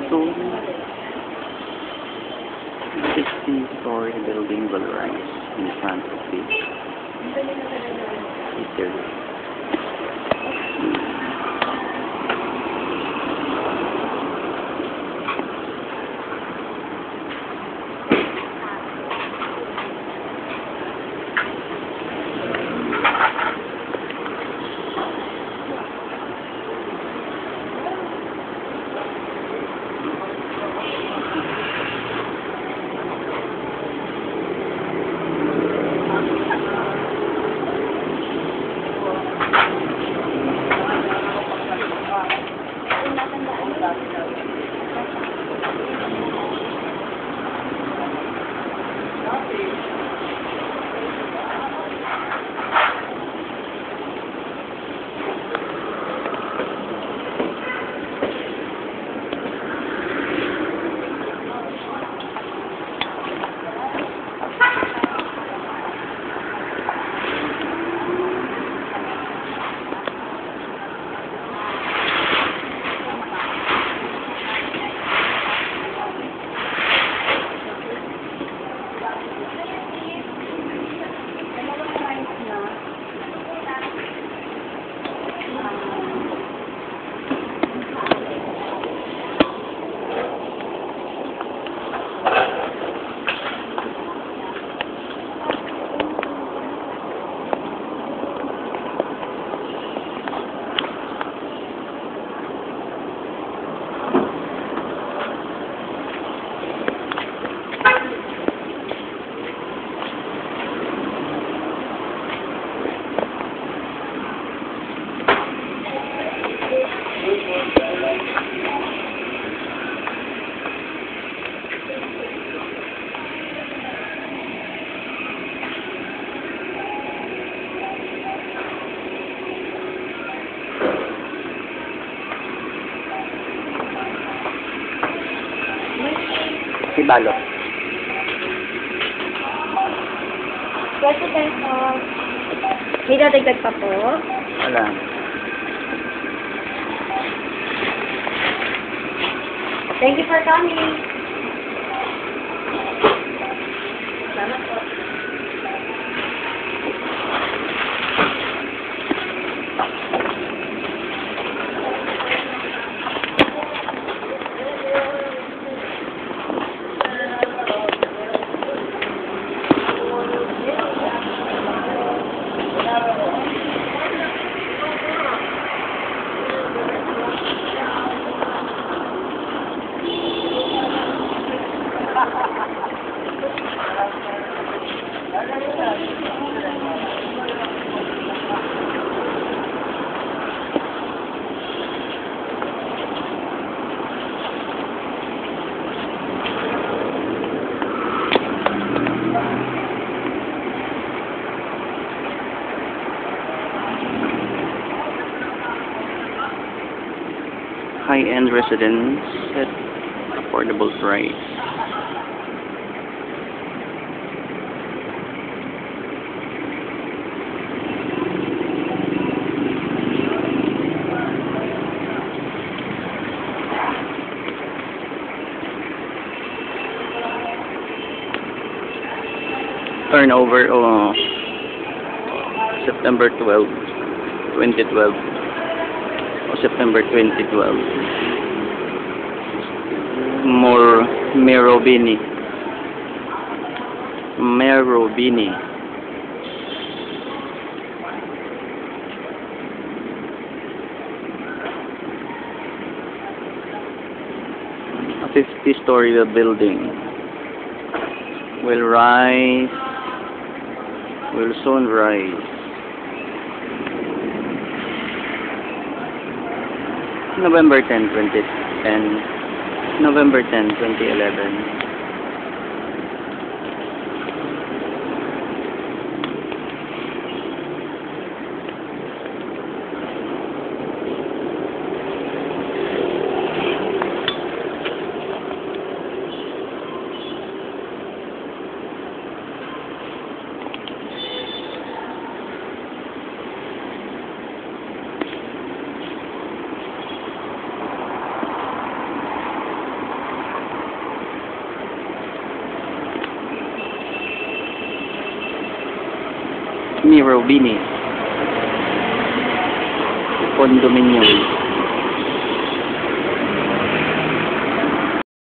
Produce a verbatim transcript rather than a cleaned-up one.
Soon, sixty-story building will rise in front of the theater. Si Balot. President po. May dadagdag pa po. Wala. Thank you for coming. Salamat po. High-end residence at affordable price. Turnover oh, September twelfth, twenty twelve. September twenty twelve. More Merobini. Merobini. A fifty-story building will rise. Will soon rise. November tenth, twenty ten. November tenth, twenty eleven. Ni Robini. Condominium.